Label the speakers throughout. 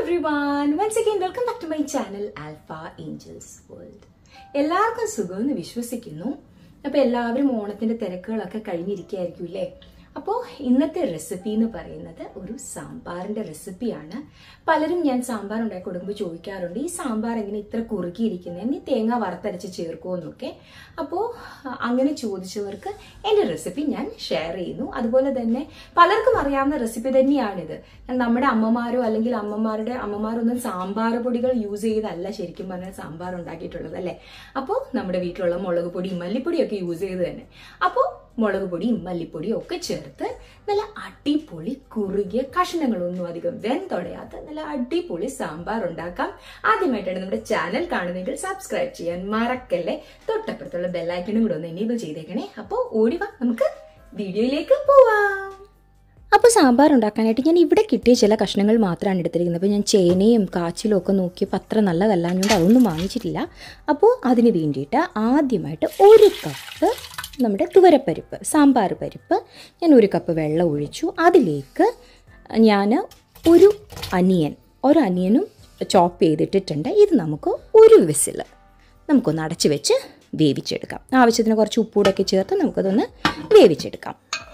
Speaker 1: everyone, once again welcome back to my channel Alpha Angels World. എല്ലാവർക്കും സുഖമെന്ന് വിശ്വസിക്കുന്നു. അപ്പോൾ എല്ലാവരും ഓണത്തിന്റെ തിരക്കുകളൊക്കെ കഴിഞ്ഞിരിക്കുകയായിരിക്കുമല്ലേ? അപ്പോൾ ഇന്നത്തെ റെസിപ്പി എന്ന് പറയുന്നത് ഒരു സാമ്പാറിന്റെ റെസിപ്പിയാണ്. പലരും ഞാൻ സാമ്പാർ ഉണ്ടാക്കി കൊടുക്കുമ്പോൾ ചോദിക്കാറുണ്ട്, ഈ സാമ്പാർ എങ്ങനെ ഇത്ര കുറുകിയിരിക്കുന്നത്, നീ തേങ്ങ വറുത്തരച്ച് ചേർക്കുമോ എന്നൊക്കെ. അപ്പോൾ അങ്ങനെ ചോദിച്ചവർക്ക് എൻ്റെ റെസിപ്പി ഞാൻ ഷെയർ ചെയ്യുന്നു. അതുപോലെ തന്നെ പലർക്കും അറിയാവുന്ന റെസിപ്പി തന്നെയാണിത്. നമ്മുടെ അമ്മമാരോ അല്ലെങ്കിൽ അമ്മമാരൊന്നും സാമ്പാർ പൊടികൾ യൂസ് ചെയ്തല്ല ശരിക്കും പറഞ്ഞാൽ സാമ്പാർ ഉണ്ടാക്കിയിട്ടുള്ളത് അല്ലേ. അപ്പോൾ നമ്മുടെ വീട്ടിലുള്ള മുളക് പൊടിയും മല്ലിപ്പൊടിയും ഒക്കെ യൂസ് ചെയ്ത് തന്നെ. അപ്പോൾ മുളക് പൊടിയും മല്ലിപ്പൊടിയും ഒക്കെ ചേർത്ത് നല്ല അടിപൊളി കുറുകിയ കഷ്ണങ്ങളൊന്നും അധികം വെന്തൊടയാത്ത നല്ല അടിപൊളി സാമ്പാർ ഉണ്ടാക്കാം. ആദ്യമായിട്ടാണ് നമ്മുടെ ചാനൽ കാണുന്നതെങ്കിൽ സബ്സ്ക്രൈബ് ചെയ്യാൻ മറക്കല്ലേ. തൊട്ടപ്പുറത്തുള്ള ബെല്ലൈക്കണും കൂടെ ഒന്ന് എനേബിൾ ചെയ്തേക്കണേ. അപ്പോൾ ഓടിവാ, നമുക്ക് വീഡിയോയിലേക്ക് പോവാം. അപ്പോൾ സാമ്പാർ ഉണ്ടാക്കാനായിട്ട് ഞാൻ ഇവിടെ കിട്ടിയ ചില കഷ്ണങ്ങൾ മാത്രമാണ് എടുത്തിരിക്കുന്നത്. അപ്പോൾ ഞാൻ ചേനയും കാച്ചിലും ഒക്കെ നോക്കിയപ്പോൾ അത്ര നല്ലതല്ലാഞ്ഞുകൊണ്ട് അതൊന്നും വാങ്ങിച്ചിട്ടില്ല. അപ്പോൾ അതിന് വേണ്ടിയിട്ട് ആദ്യമായിട്ട് ഒരു കപ്പ് നമ്മുടെ തുവരപ്പരിപ്പ്, സാമ്പാർ പരിപ്പ്, ഞാൻ ഒരു കപ്പ് വെള്ളം ഒഴിച്ചു. അതിലേക്ക് ഞാൻ ഒരു അനിയനും ചോപ്പ് ചെയ്തിട്ടിട്ടുണ്ട്. ഇത് നമുക്ക് ഒരു വിസിൽ നമുക്കൊന്ന് അടച്ച് വെച്ച് വേവിച്ചെടുക്കാം. ആവശ്യത്തിന് കുറച്ച് ഉപ്പൂടൊക്കെ ചേർത്ത് നമുക്കതൊന്ന് വേവിച്ചെടുക്കാം.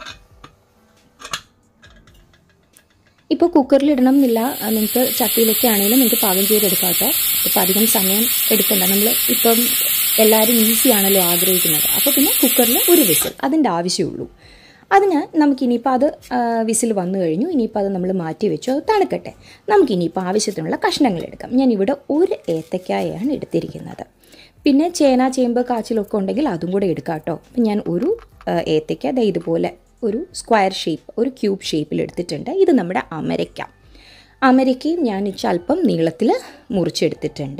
Speaker 1: ഇപ്പോൾ കുക്കറിൽ ഇടണം എന്നില്ല, നിങ്ങൾക്ക് ചട്ടിയിലൊക്കെ ആണെങ്കിലും നിങ്ങൾക്ക് പാകം ചെയ്തെടുക്കാം കേട്ടോ. ഇപ്പോൾ അധികം സമയം എടുക്കണ്ട, നമ്മൾ ഇപ്പം എല്ലാവരും ഈസി ആണല്ലോ ആഗ്രഹിക്കുന്നത്. അപ്പോൾ പിന്നെ കുക്കറിൽ ഒരു വിസിൽ അതിൻ്റെ ആവശ്യമുള്ളൂ. അതിന് നമുക്കിനിയിപ്പോൾ അത് വിസിൽ വന്നു കഴിഞ്ഞു. ഇനിയിപ്പോൾ അത് നമ്മൾ മാറ്റി വെച്ചു, അത് തണുക്കട്ടെ. നമുക്കിനിയിപ്പോൾ ആവശ്യത്തിനുള്ള കഷ്ണങ്ങൾ എടുക്കാം. ഞാനിവിടെ ഒരു ഏത്തക്കായാണ് എടുത്തിരിക്കുന്നത്. പിന്നെ ചേന, ചേമ്പ്, കാച്ചിലൊക്കെ ഉണ്ടെങ്കിൽ അതും കൂടെ എടുക്കാം കേട്ടോ. അപ്പം ഞാൻ ഒരു ഏത്തക്ക ഇതുപോലെ ഒരു സ്ക്വയർ ഷേപ്പ്, ഒരു ക്യൂബ് ഷേപ്പിൽ എടുത്തിട്ടുണ്ട്. ഇത് നമ്മുടെ അമരയ്ക്കയും ഞാൻ അല്പം നീളത്തിൽ മുറിച്ചെടുത്തിട്ടുണ്ട്.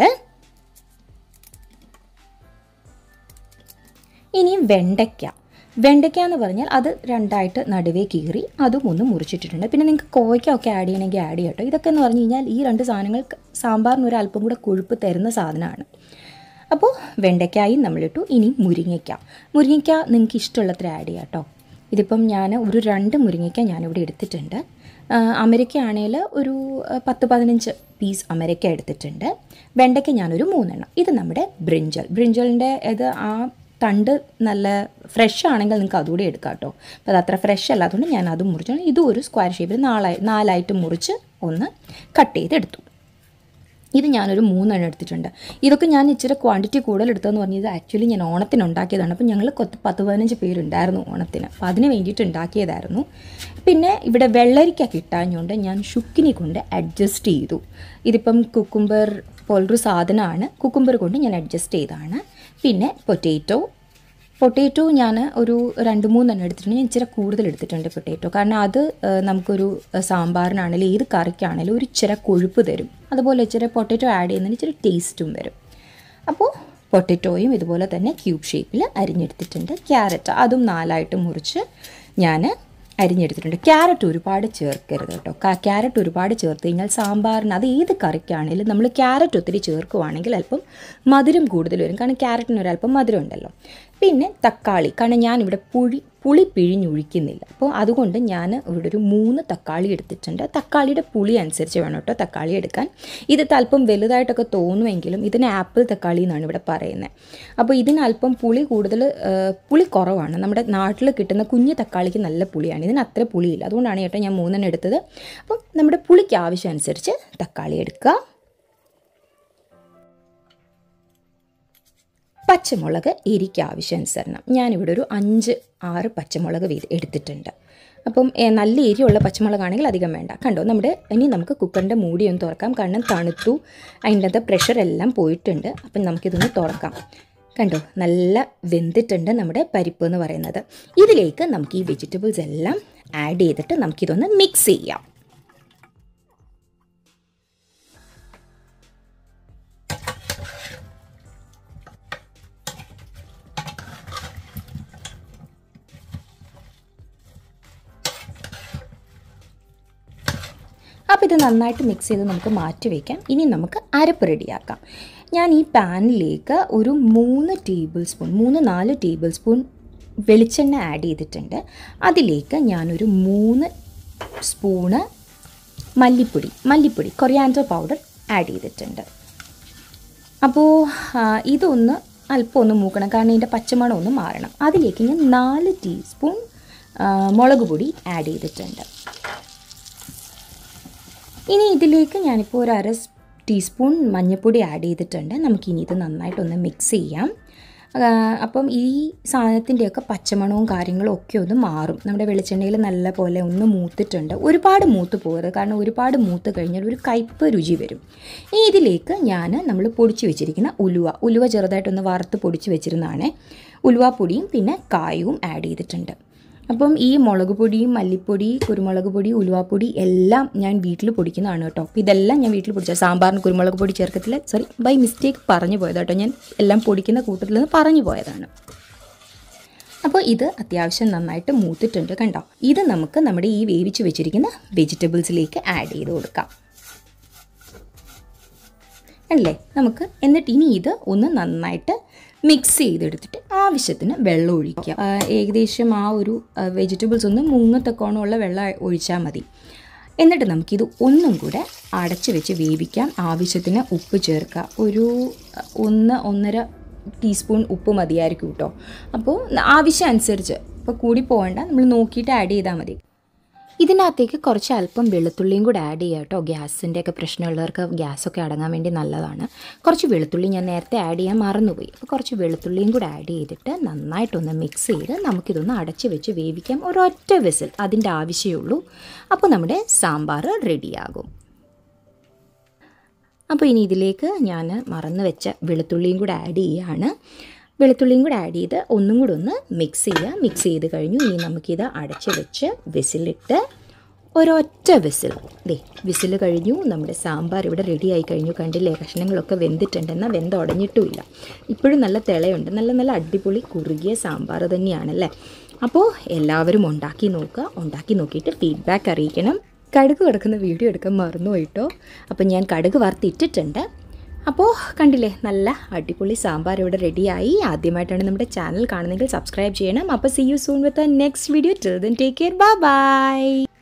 Speaker 1: ഇനി വെണ്ടയ്ക്ക എന്ന് പറഞ്ഞാൽ അത് രണ്ടായിട്ട് നടുവേ കീറി അതും ഒന്ന് മുറിച്ചിട്ടിട്ടുണ്ട്. പിന്നെ നിങ്ങൾക്ക് കോവയ്ക്കൊക്കെ ആഡ് ചെയ്യണമെങ്കിൽ ആഡ് ചെയ്യാം കേട്ടോ. ഇതൊക്കെ എന്ന് പറഞ്ഞു കഴിഞ്ഞാൽ ഈ രണ്ട് സാധനങ്ങൾ സാമ്പാറിന് ഒരു അല്പം കൂടെ കൊഴുപ്പ് തരുന്ന സാധനമാണ്. അപ്പോൾ വെണ്ടയ്ക്കായും നമ്മളിട്ടു. ഇനി മുരിങ്ങയ്ക്ക നിങ്ങൾക്ക് ഇഷ്ടമുള്ളത്ര ആഡ് ചെയ്യാം കേട്ടോ. ഇതിപ്പം ഞാൻ ഒരു 2 മുരിങ്ങയ്ക്ക ഞാനിവിടെ എടുത്തിട്ടുണ്ട്. അമരയ്ക്ക ആണെങ്കിൽ ഒരു 10-15 പീസ് അമരയ്ക്ക എടുത്തിട്ടുണ്ട്. വെണ്ടയ്ക്ക ഞാനൊരു 3 എണ്ണം. ഇത് നമ്മുടെ ബ്രിഞ്ചലിൻ്റെ ഇത് ആ തണ്ട് നല്ല ഫ്രഷ് ആണെങ്കിൽ നിങ്ങൾക്ക് അതുകൂടി എടുക്കാം കേട്ടോ. അപ്പോൾ അത് അത്ര ഫ്രഷ് അല്ലാത്തതുകൊണ്ട് ഞാൻ അതും മുറിച്ചു. ഇതും ഒരു സ്ക്വയർ ഷേപ്പിൽ 4 മുറിച്ച് ഒന്ന് കട്ട് ചെയ്തെടുത്തു. ഇത് ഞാനൊരു 3 എണ്ണം എടുത്തിട്ടുണ്ട്. ഇതൊക്കെ ഞാൻ ഇച്ചിരി ക്വാണ്ടിറ്റി കൂടുതൽ എടുത്തതെന്ന് പറഞ്ഞത് ആക്ച്വലി ഞാൻ ഓണത്തിന് ഉണ്ടാക്കിയതാണ്. അപ്പോൾ ഞങ്ങൾ 10-15 പേരുണ്ടായിരുന്നു ഓണത്തിന്. അപ്പോൾ അതിന് വേണ്ടിയിട്ട് ഉണ്ടാക്കിയതായിരുന്നു. പിന്നെ ഇവിടെ വെള്ളരിക്ക കിട്ടാഞ്ഞുകൊണ്ട് ഞാൻ ഷുക്കിനെ കൊണ്ട് അഡ്ജസ്റ്റ് ചെയ്തു. ഇതിപ്പം കുക്കുംബർ പോലൊരു സാധനമാണ്, കുക്കുംബർ കൊണ്ട് ഞാൻ അഡ്ജസ്റ്റ് ചെയ്തതാണ്. പിന്നെ പൊട്ടേറ്റോ ഞാൻ ഒരു 2-3 എണ്ണം എടുത്തിട്ടുണ്ട്. ഞാൻ ഇച്ചിരി കൂടുതൽ എടുത്തിട്ടുണ്ട് പൊട്ടേറ്റോ. കാരണം അത് നമുക്കൊരു സാമ്പാറിനാണെങ്കിലും ഏത് കറിക്കാണെങ്കിലും ഒരു ഇച്ചിരി കൊഴുപ്പ് തരും. അതുപോലെ ഇച്ചിരി പൊട്ടേറ്റോ ആഡ് ചെയ്യുന്നതിന് ഇച്ചിരി ടേസ്റ്റും വരും. അപ്പോൾ പൊട്ടറ്റോയും ഇതുപോലെ തന്നെ ക്യൂബ് ഷേപ്പിൽ അരിഞ്ഞെടുത്തിട്ടുണ്ട്. ക്യാരറ്റ് അതും 4 മുറിച്ച് ഞാൻ അരിഞ്ഞെടുത്തിട്ടുണ്ട്. ക്യാരറ്റ് ഒരുപാട് ചേർക്കരുത് കേട്ടോ. ക്യാരറ്റ് ഒരുപാട് ചേർത്ത് കഴിഞ്ഞാൽ സാമ്പാറിന് അത് ഏത് കറിക്കാണെങ്കിലും നമ്മൾ ക്യാരറ്റ് ഒത്തിരി ചേർക്കുവാണെങ്കിൽ അല്പം മധുരം കൂടുതൽ വരും. കാരണം ക്യാരറ്റിന് ഒരല്പം മധുരം ഉണ്ടല്ലോ. പിന്നെ തക്കാളി, കാരണം ഞാനിവിടെ പുളി പിഴിഞ്ഞൊഴിക്കുന്നില്ല. അപ്പോൾ അതുകൊണ്ട് ഞാൻ ഇവിടെ ഒരു 3 തക്കാളി എടുത്തിട്ടുണ്ട്. തക്കാളിയുടെ പുളി അനുസരിച്ച് വേണം കേട്ടോ തക്കാളി എടുക്കാൻ. ഇത് അല്പം വലുതായിട്ടൊക്കെ തോന്നുമെങ്കിലും ഇതിന് ആപ്പിൾ തക്കാളി എന്നാണ് ഇവിടെ പറയുന്നത്. അപ്പോൾ ഇതിന് അല്പം പുളി കുറവാണ്. നമ്മുടെ നാട്ടിൽ കിട്ടുന്ന കുഞ്ഞു തക്കാളിക്ക് നല്ല പുളിയാണ്, ഇതിന് അത്ര പുളിയില്ല. അതുകൊണ്ടാണ് കേട്ടോ ഞാൻ 3 എണ്ണം എടുത്തത്. അപ്പം നമ്മുടെ പുളിക്ക് ആവശ്യം അനുസരിച്ച് തക്കാളി എടുക്കുക. പച്ചമുളക് എരിക്ക് ആവശ്യാനുസരണം ഞാനിവിടെ ഒരു 5-6 പച്ചമുളക് എടുത്തിട്ടുണ്ട്. അപ്പം നല്ല എരിയുള്ള പച്ചമുളകാണെങ്കിൽ അധികം വേണ്ട. കണ്ടോ, ഇനി നമുക്ക് കുക്കറിൻ്റെ മൂടി ഒന്ന് തുറക്കാം. കാരണം തണുത്തു, അതിൻ്റെ അകത്ത് പ്രഷറെല്ലാം പോയിട്ടുണ്ട്. അപ്പം നമുക്കിതൊന്ന് തുറക്കാം. കണ്ടോ, നല്ല വെന്തിട്ടുണ്ട് നമ്മുടെ പരിപ്പ് എന്ന് പറയുന്നത്. ഇതിലേക്ക് നമുക്ക് ഈ വെജിറ്റബിൾസ് എല്ലാം ആഡ് ചെയ്തിട്ട് നമുക്കിതൊന്ന് മിക്സ് ചെയ്യാം. അപ്പോൾ ഇത് നന്നായിട്ട് മിക്സ് ചെയ്ത് നമുക്ക് മാറ്റി വയ്ക്കാം. ഇനി നമുക്ക് അരപ്പ് റെഡിയാക്കാം. ഞാൻ ഈ പാനിലേക്ക് ഒരു 3-4 ടേബിൾ സ്പൂൺ വെളിച്ചെണ്ണ ആഡ് ചെയ്തിട്ടുണ്ട്. അതിലേക്ക് ഞാനൊരു 3 സ്പൂണ് മല്ലിപ്പൊടി കൊറിയാൻഡർ പൗഡർ ആഡ് ചെയ്തിട്ടുണ്ട്. അപ്പോൾ ഇതൊന്ന് അല്പം ഒന്ന് മൂക്കണം, കാരണം ഇതിൻ്റെ പച്ചമണം ഒന്ന് മാറണം. അതിലേക്ക് ഞാൻ 4 ടീസ്പൂൺ മുളക് പൊടി ആഡ് ചെയ്തിട്ടുണ്ട്. ഇനി ഇതിലേക്ക് ഞാനിപ്പോൾ ഒരു 1/2 ടീസ്പൂൺ മഞ്ഞൾപ്പൊടി ആഡ് ചെയ്തിട്ടുണ്ട്. നമുക്കിനി ഇത് നന്നായിട്ടൊന്ന് മിക്സ് ചെയ്യാം. അപ്പം ഈ സാധനത്തിൻ്റെയൊക്കെ പച്ചമണവും കാര്യങ്ങളും ഒക്കെ ഒന്ന് മാറും. നമ്മുടെ വെളിച്ചെണ്ണയിൽ നല്ല പോലെ ഒന്ന് മൂത്തിട്ടുണ്ട്. ഒരുപാട് മൂത്ത് പോകരുത്, കാരണം ഒരുപാട് മൂത്ത് കഴിഞ്ഞാൽ ഒരു കയ്പ്പ് രുചി വരും. ഇനി ഇതിലേക്ക് നമ്മൾ പൊടിച്ച് വെച്ചിരിക്കുന്ന ഉലുവ ചെറുതായിട്ടൊന്ന് വറുത്ത് പൊടിച്ച് വെച്ചിരുന്നതാണ്. ഉലുവാപ്പൊടിയും പിന്നെ കായവും ആഡ് ചെയ്തിട്ടുണ്ട്. അപ്പം ഈ മുളക് പൊടിയും മല്ലിപ്പൊടി, കുരുമുളക് പൊടി, ഉലുവാപ്പൊടി എല്ലാം ഞാൻ വീട്ടിൽ പൊടിക്കുന്നതാണ് കേട്ടോ. അപ്പോൾ ഇതെല്ലാം ഞാൻ വീട്ടിൽ പൊടിച്ച സാമ്പാറിന് കുരുമുളക് പൊടി ചേർക്കത്തില്ല, ബൈ മിസ്റ്റേക്ക് പറഞ്ഞു പോയത് കേട്ടോ. ഞാൻ എല്ലാം പൊടിക്കുന്ന കൂട്ടത്തിൽ നിന്ന് പറഞ്ഞു പോയതാണ്. അപ്പോൾ ഇത് അത്യാവശ്യം നന്നായിട്ട് മൂത്തിട്ടുണ്ട് കണ്ടോ. ഇത് നമുക്ക് നമ്മുടെ ഈ വേവിച്ച് വെച്ചിരിക്കുന്ന വെജിറ്റബിൾസിലേക്ക് ആഡ് ചെയ്ത് കൊടുക്കാം അല്ലേ നമുക്ക്. എന്നിട്ട് ഇനി ഇത് ഒന്ന് നന്നായിട്ട് മിക്സ് ചെയ്തെടുത്തിട്ട് ആവശ്യത്തിന് വെള്ളം ഒഴിക്കുക. ഏകദേശം ആ ഒരു വെജിറ്റബിൾസ് ഒന്ന് മുങ്ങത്തക്കോണമുള്ള വെള്ളം ഒഴിച്ചാൽ മതി. എന്നിട്ട് നമുക്കിത് ഒന്നും കൂടെ അടച്ച് വെച്ച് വേവിക്കാം. ആവശ്യത്തിന് ഉപ്പ് ചേർക്കുക. ഒരു 1-1.5 ടീസ്പൂൺ ഉപ്പ് മതിയായിരിക്കും കേട്ടോ. അപ്പോൾ ആവശ്യം അനുസരിച്ച്, ഇപ്പോൾ കൂടി പോകേണ്ട, നമ്മൾ നോക്കിയിട്ട് ആഡ് ചെയ്താൽ മതി. ഇതിനകത്തേക്ക് കുറച്ച് അല്പം വെളുത്തുള്ളിയും കൂടെ ആഡ് ചെയ്യുക കേട്ടോ. ഗ്യാസിൻ്റെയൊക്കെ പ്രശ്നമുള്ളവർക്ക് ഗ്യാസൊക്കെ അടങ്ങാൻ വേണ്ടി നല്ലതാണ്. കുറച്ച് വെളുത്തുള്ളി ഞാൻ നേരത്തെ ആഡ് ചെയ്യാൻ മറന്നുപോയി. അപ്പോൾ കുറച്ച് വെളുത്തുള്ളിയും കൂടെ ആഡ് ചെയ്തിട്ട് നന്നായിട്ടൊന്ന് മിക്സ് ചെയ്ത് നമുക്കിതൊന്ന് അടച്ച് വെച്ച് വേവിക്കാം. ഒരൊറ്റ വിസിൽ അതിൻ്റെ ആവശ്യമുള്ളൂ. അപ്പോൾ നമ്മുടെ സാമ്പാർ റെഡിയാകും. അപ്പോൾ ഇനി ഇതിലേക്ക് ഞാൻ മറന്നു വെച്ച വെളുത്തുള്ളിയും കൂടെ ആഡ് ചെയ്യുകയാണ്. വെളുത്തുള്ളിയും കൂടെ ആഡ് ചെയ്ത് ഒന്നും കൂടെ ഒന്ന് മിക്സ് ചെയ്യുക. മിക്സ് ചെയ്ത് കഴിഞ്ഞു. ഇനി നമുക്കിത് അടച്ച് വെച്ച് വിസിലിട്ട് ഒരൊറ്റ വിസിൽ കഴിഞ്ഞു. നമ്മുടെ സാമ്പാർ ഇവിടെ റെഡി ആയി കഴിഞ്ഞു. കണ്ടില്ലേ, കഷ്ണങ്ങളൊക്കെ വെന്തിട്ടുണ്ട്, എന്നാൽ വെന്തുടഞ്ഞിട്ടുമില്ല. ഇപ്പോഴും നല്ല തിളയുണ്ട്. നല്ല അടിപൊളി കുറുകിയ സാമ്പാർ തന്നെയാണല്ലേ. അപ്പോൾ എല്ലാവരും ഉണ്ടാക്കി നോക്കുക. ഉണ്ടാക്കി നോക്കിയിട്ട് ഫീഡ്ബാക്ക് അറിയിക്കണം. കടുക് കിടക്കുന്ന വീഡിയോ എടുക്കാൻ മറന്നുപോയിട്ടോ. അപ്പം ഞാൻ കടുക് വറുത്തിട്ടിട്ടുണ്ട്. അപ്പോൾ കണ്ടില്ലേ, നല്ല അടിപൊളി സാമ്പാർ ഇവിടെ റെഡിയായി. ആദ്യമായിട്ടാണ് നമ്മുടെ ചാനൽ കാണുന്നതെങ്കിൽ സബ്സ്ക്രൈബ് ചെയ്യണം. അപ്പോൾ see you soon with next video. Till then take care. By.